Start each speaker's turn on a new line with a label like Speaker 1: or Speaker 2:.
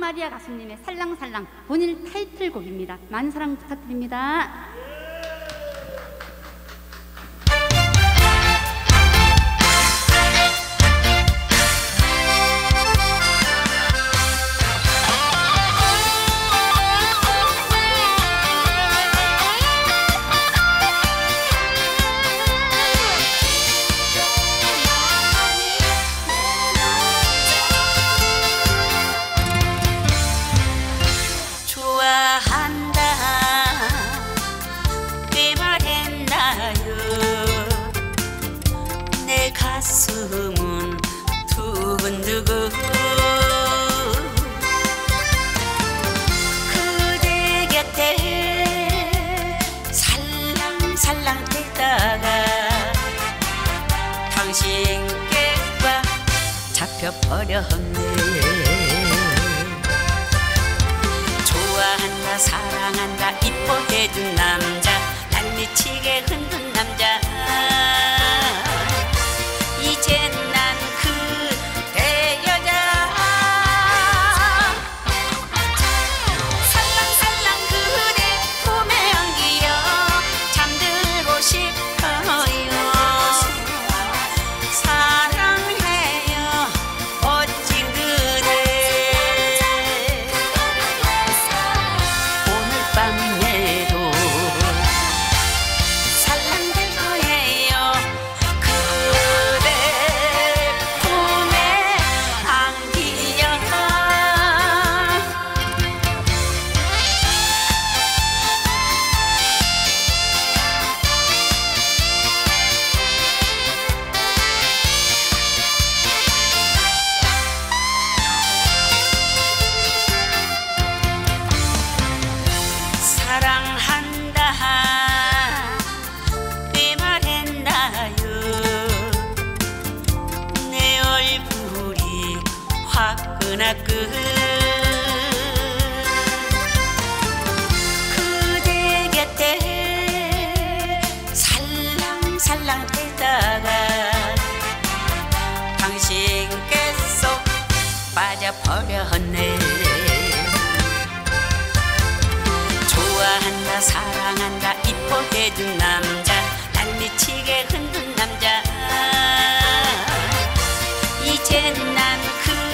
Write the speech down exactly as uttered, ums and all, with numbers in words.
Speaker 1: 마리아 가수님의 살랑살랑 본인 타이틀곡입니다. 많은 사랑 부탁드립니다.
Speaker 2: 가슴은 두근두근 그대 곁에 살랑살랑 뛰다가 당신께가 잡혀버렸네. 좋아한다 사랑한다 이뻐해준 남자 난리치게 흔든 남자 이젠 난 그대 여자 살랑살랑 그대 품에 안기어 잠들고 싶어요. 사랑해요 멋진 그대 오늘 밤에도 살랑될 거예요. 사랑한다 왜 말했나요. 내 얼굴이 화끈화끈 그대 곁에 살랑살랑 뛰다가 당신께서 빠져버렸네. 좋아한다 사랑한다 이뻐해준 남자 난리치게 흔든 남자 이젠 난 그